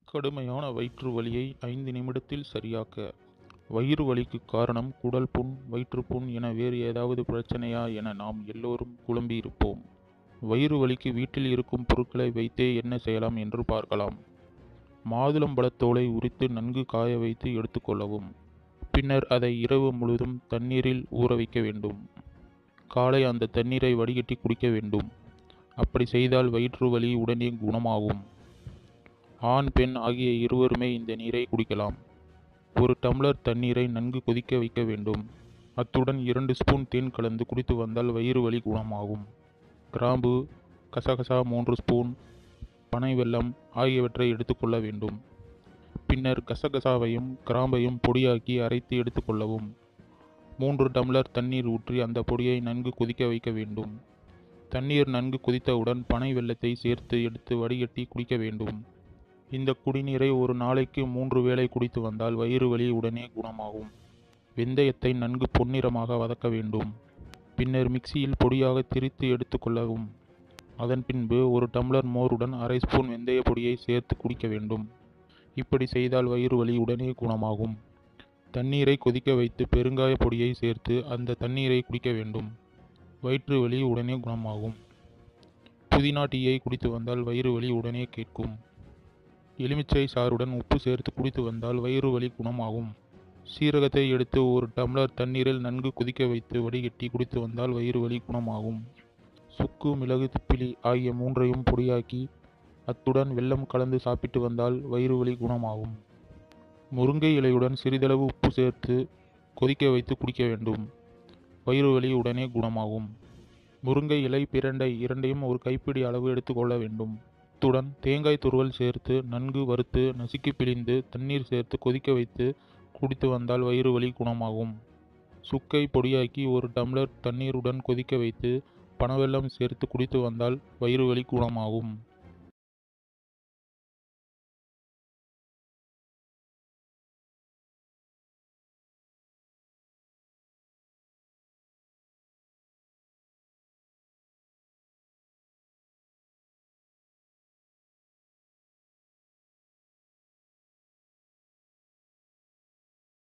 கடுமையான வயிற்று வலியை 5 நிமிடத்தில் சரியாக்க. வயிறு வலிக்கு காரணம் குடல் புண், வயிற்றுப்புண் என வேறு ஏதாவது பிரச்சனையா என நாம் எல்லோரும் குழம்பியிருப்போம். வயிறு வலிக்கு வீட்டில் இருக்கும் பொருட்களை வைத்தே என்ன செய்யலாம் என்று பார்க்கலாம். மாதுளம்பழத்தோலை உரித்து நன்கு காய வைத்து எடுத்துக்கொள்ளவும். பின்னர் அதை இரவு முழுவதும் தண்ணீரில் ஊற வைக்க வேண்டும். காலை அந்த தண்ணீரை வடிகட்டி குடிக்க வேண்டும். அப்படி செய்தால் வயிற்று வலி உடனே குணமாகும். ஆண், பெண் ஆகிய இருவருமே இந்த நீரை குடிக்கலாம். ஒரு டம்ளர் தண்ணீரை நன்கு கொதிக்க வைக்க வேண்டும். அத்துடன் 2 ஸ்பூன் தேன் கலந்து குடித்து வந்தால் வயிறு வலி குணமாகும். கிராம்பு, கசகசா 3 ஸ்பூன், பனை வெல்லம் ஆகியவற்றை எடுத்துக்கொள்ள வேண்டும். பின்னர் கசகசாவையும் கிராம்பையும் பொடியாக்கி அரைத்து எடுத்துக்கொள்ளவும். 3 டம்ளர் தண்ணீர் ஊற்றி அந்த பொடியை நன்கு கொதிக்க வைக்க வேண்டும். தண்ணீர் நன்கு கொதித்தவுடன் பனை வெல்லத்தை சேர்த்து எடுத்து வடிகட்டி குடிக்க வேண்டும். இந்த குடிநீரை ஒரு நாளைக்கு 3 வேளை குடித்து வந்தால் வயிறு வலி உடனே குணமாகும். வெந்தயத்தை நன்கு பொன்னிறமாக வதக்க வேண்டும். பின்னர் மிக்சியில் பொடியாக திரித்து எடுத்துக்கொள்ளவும். அதன் பின்பு ஒரு டம்ளர் மோருடன் அரை ஸ்பூன் வெந்தய பொடியை சேர்த்து குடிக்க வேண்டும். இப்படி செய்தால் வயிறு வலி உடனே குணமாகும். தண்ணீரை கொதிக்க வைத்து பெருங்காய பொடியை சேர்த்து அந்த தண்ணீரை குடிக்க வேண்டும். வயிற்று வலி உடனே குணமாகும். புதினா டீயை குடித்து வந்தால் வயிறு வலி உடனே கேட்கும். எலுமிச்சை சாறுடன் உப்பு சேர்த்து குடித்து வந்தால் வயிறு வலி குணமாகும். சீரகத்தை எடுத்து ஒரு டம்ளர் தண்ணீரில் நன்கு கொதிக்க வைத்து வடிகட்டி குடித்து வந்தால் வயிறு வலி குணமாகும். சுக்கு, மிளகு, திப்பிலி ஆகிய 3ஐயும் பொடியாக்கி அத்துடன் வெல்லம் கலந்து சாப்பிட்டு வந்தால் வயிறு வலி குணமாகும். முருங்கை இலையுடன் சிறிதளவு உப்பு சேர்த்து கொதிக்க வைத்து குடிக்க வேண்டும். வயிறு வலி உடனே குணமாகும். முருங்கை இலை, பிரண்டை இரண்டையும் ஒரு கைப்பிடி அளவு எடுத்துக்கொள்ள வேண்டும். அத்துடன் தேங்காய் துருவல் சேர்த்து நன்கு வறுத்து நசுக்கி பிழிந்து தண்ணீர் சேர்த்து கொதிக்க வைத்து குடித்து வந்தால் வயிறு வலி குணமாகும். சுக்கை பொடியாக்கி ஒரு டம்ளர் தண்ணீருடன் கொதிக்க வைத்து பனவெல்லம் சேர்த்து குடித்து வந்தால் வயிறு வலி குணமாகும்.